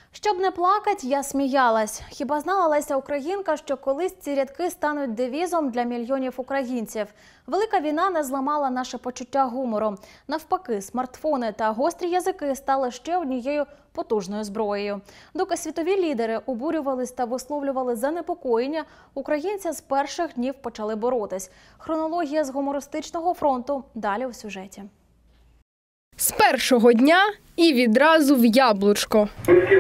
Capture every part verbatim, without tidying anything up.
Щоб не плакать, я сміялась. Хіба знала Леся Українка, що колись ці рядки стануть девізом для мільйонів українців? Велика війна не зламала наше почуття гумору. Навпаки, смартфони та гострі язики стали ще однією потужною зброєю. Доки світові лідери обурювались та висловлювали занепокоєння, українці з перших днів почали боротись. Хронологія з гумористичного фронту далі у сюжеті. З першого дня і відразу в яблучко.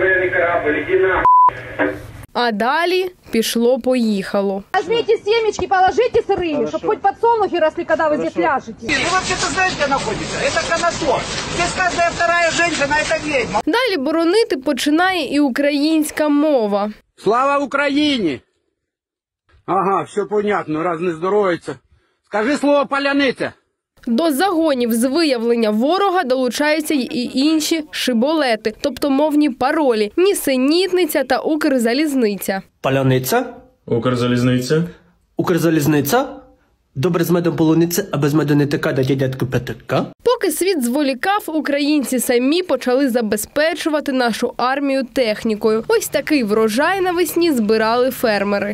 А далі пішло-поїхало. Возьмите семечки, положите сырые, чтобы хоть подсолнухи росли, когда вы здесь ляжете. Вы вообще-то знаете, где находится? Это Конотоп. Здесь каждая вторая женщина – это ведьма. Далі боронити починає і українська мова. Слава Україні! Ага, все понятно, раз не здоровиться. Скажи слово «паляниця». До загонів з виявлення ворога долучаються й інші шиболети, тобто мовні паролі – нісенітниця та Укрзалізниця. Паляниця. Укрзалізниця. Укрзалізниця. Добре з медом полуниця, а без меду не така, дає дядьку Петрика. Поки світ зволікав, українці самі почали забезпечувати нашу армію технікою. Ось такий врожай навесні збирали фермери.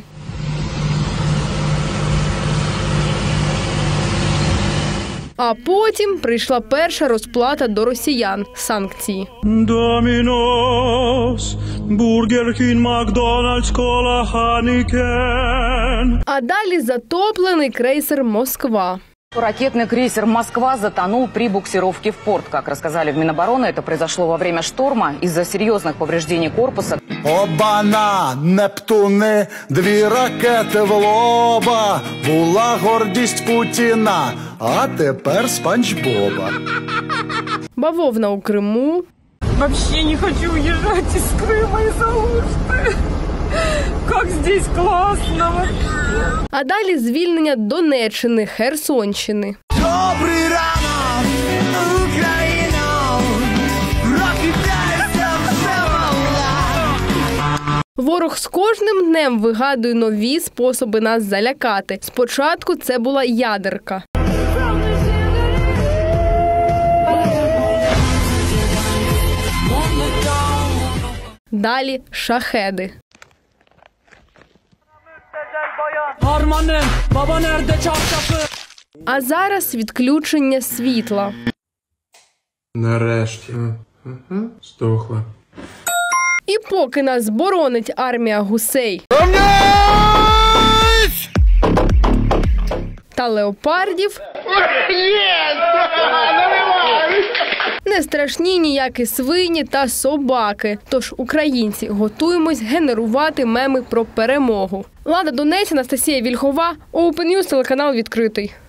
А потім прийшла перша розплата до росіян – санкції. Домінос, Бургер Кінг, Макдональдс, Кола, Ханікен. А далі затоплений крейсер «Москва». Ракетный крейсер «Москва» затонул при буксировке в порт. Как рассказали в Минобороны, это произошло во время шторма из-за серьезных повреждений корпуса. Обана, Нептуни, дві ракети в лоба. Була гордість Путіна, а тепер Спанч Боба. Бавовна у Криму. Вообще не хочу уезжать из Крыма из-за Алушты. Как здесь классно! А далі звільнення Донеччини, Херсонщини. Добрий ранок, Україно! Прокидайся, все мала! Ворог з кожним днем вигадує нові способи нас залякати. Спочатку це була ядерка. Далі шахеди. А зараз відключення світла. Нарешті. Здохла. І поки нас боронить армія гусей та леопардів, не страшні ніякі свині та собаки. Тож українці готуємось генерувати меми про перемогу. Лада Донець, Анастасія Вільхова, Open News, телеканал відкритий.